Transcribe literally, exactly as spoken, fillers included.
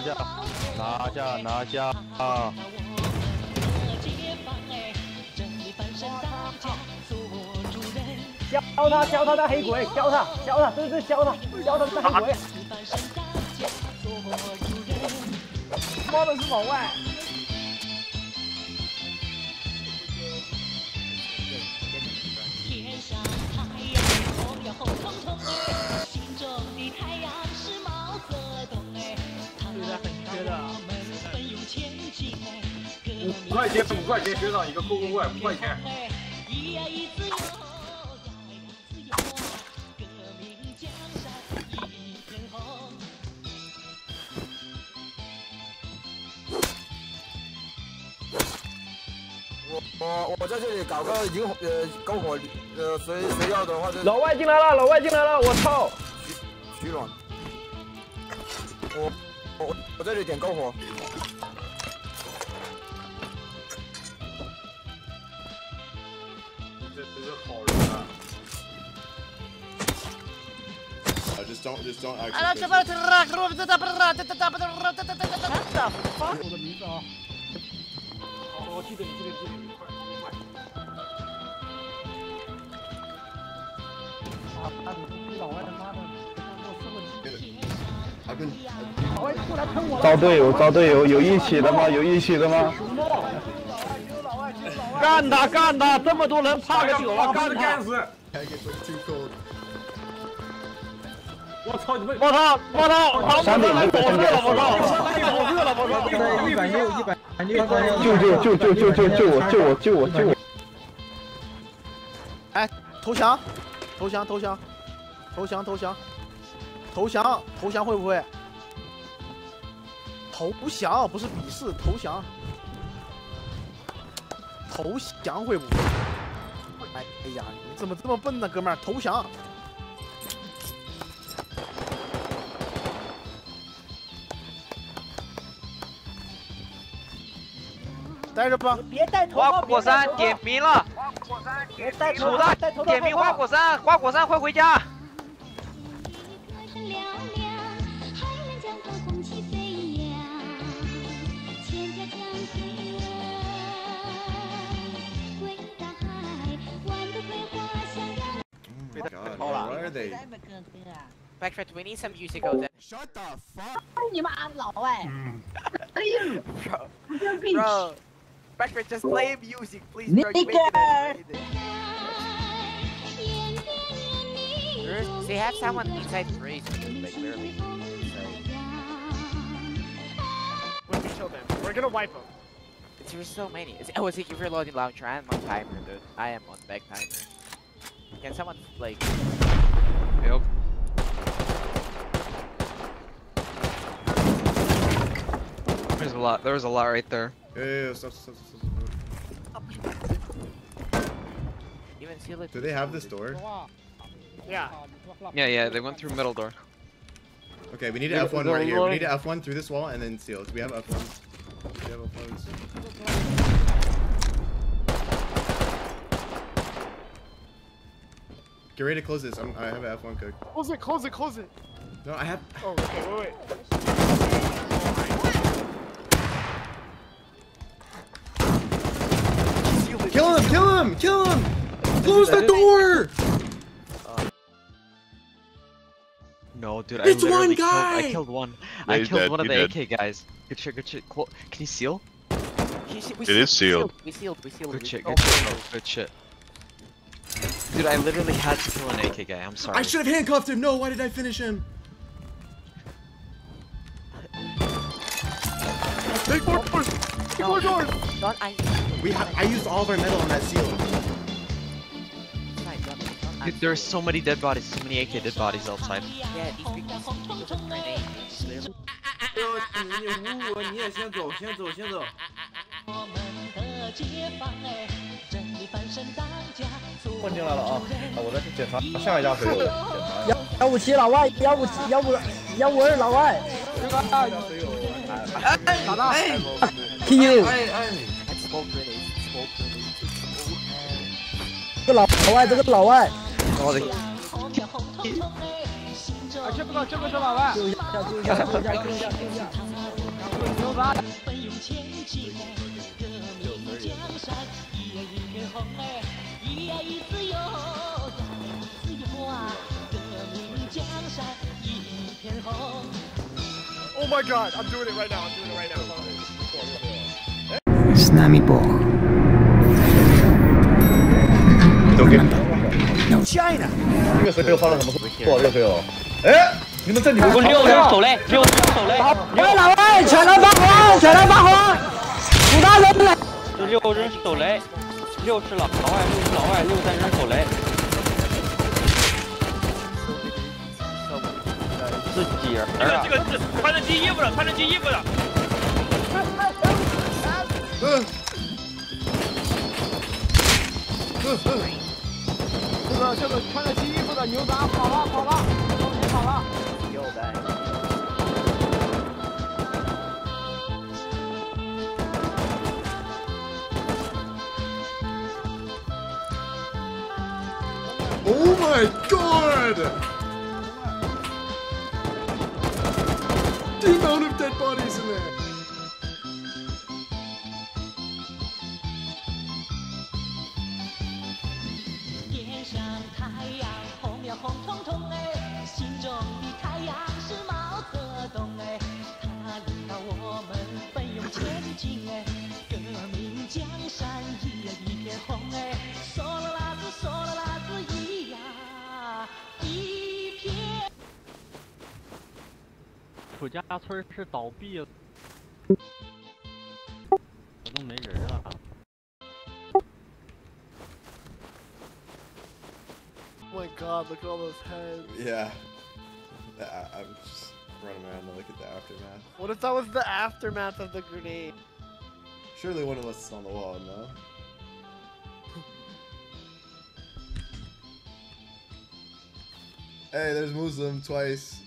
下，拿下，拿下啊！ 削他，削他的黑鬼，削他，削他，这是削他，削他的黑鬼。妈的是老外。 天上太阳红呀红彤彤哎，心中的太阳是毛泽东哎，他让我们奋勇前进哎， 五块钱五块钱学长一个扣扣怪五块钱。 一呀一自由，要呀自由，革命江山一片红。 我我我在这里搞个引火呃篝火，呃谁谁要的话就。 老外进来了，老外进来了，我操！ 取暖。我我我这里点篝火。 这真是好人啊！ I just don't just don't actually. 我的名字啊！我记得你，记得记得你，快快！啊！你老外他妈的，给我四个鸡！ I've been. 老外过来喷我了！ 招队友，招队友，有一起的吗？有一起的吗？干他，干他！这么多人怕个酒啊！干他！ 我操你们！ 我操！我操！山顶那个真的，我操！ 好热了，我操！一百六，一百六， 救救救救救救救我！救我！救我！救我！ 哎，投降！投降！投降！投降！投降！投降！投降会不会？投降不是鄙视，投降。投降会不会？哎哎呀，你怎么这么笨呢，哥们儿？投降！ 待着吧， 别带头花果山点名了， 别带头楚大点名花果山，花果山快回家。 好了 ，Where are they? Backtrack, we need some music out there. Shut the fuck! 你妈老外！哎呦 Bro, Backtrack, just play music, please, bro. You make it. They have someone inside the race, like literally inside. When we kill them, we're gonna wipe them. There's so many. It's, oh, it's like if you're loading launcher, I am on timer, dude. I am on back timer. Can someone like? Yep. There's a lot. There was a lot right there. Yeah, yeah, yeah, stop, stop, stop, stop. Even seal it. Do they have this door? Yeah. Yeah, yeah. They went through middle door. Okay, we need an F one right here. We need an F one through this wall and then seals. We have F ones. We have F ones. Get ready to close this. I'm, I have an F one cooked. Close it, close it, close it. No, I have. Oh, okay, wait, wait. Kill him! Kill him! Kill him! Close the door! No, dude. It's I one literally guy! Killed, I killed one. Yeah, I he's killed dead, one of he's the dead. A K guys. Good shit. Good shit. Clo Can you seal? We It is sealed. We sealed. We sealed. Good shit. Oh, Good shit. No, good shit. Dude, I literally had to kill an A K guy. I'm sorry. I should have handcuffed him. No, why did I finish him? Take more doors! Take more doors! Don't I? We ha I used all of our metal on that seal. Dude, there are so many dead bodies. So many A K dead bodies outside. Yeah, these people took grenades. 我你也先走，先走，先走。 混进来了啊！我再去检查下一家水友，检查。 幺幺五七老外，幺五七幺五幺五二老外。 哎，老大，哎 ，K U。 哎哎， 这个老老外，这个老外。 我的。 啊，这不知道这个是老外。救一下，救一下，救一下，救一下，救一下。 吧。奋勇前进哎，革命江山一呀一片红哎，一呀一自由，呀一自由啊，革命江山一片红。 Oh my god, I'm doing it right now, I'm doing it right now. Tsunami ball. Don't get No China. 这个水友发了什么错？这个水友，哎，你们这里我六人手雷，六人手雷。 喂，老魏，全来发火，全来发火！五大人来。 这六人手雷，六是老外，六是老外，六在扔手雷。自己人啊！这个是穿着金衣服的，穿着金衣服的。 嗯。嗯嗯。 这个这个穿着金衣服的牛杂跑了跑了，终于跑了。 又在。 Oh my god! The amount of dead bodies in there. 天上太阳红呀红彤彤哎，心中的太阳是毛泽东哎，他领导我们奋勇前进哎，革命江山一呀一片红哎，嗦啦啦子嗦啦啦子一呀一片。 楚家村是倒闭了，我都没人了。 Oh my god, look at all those heads. Yeah. I, I'm just running around to look at the aftermath. What if that was the aftermath of the grenade? Surely one of us is on the wall, no? Hey, there's Muslim twice.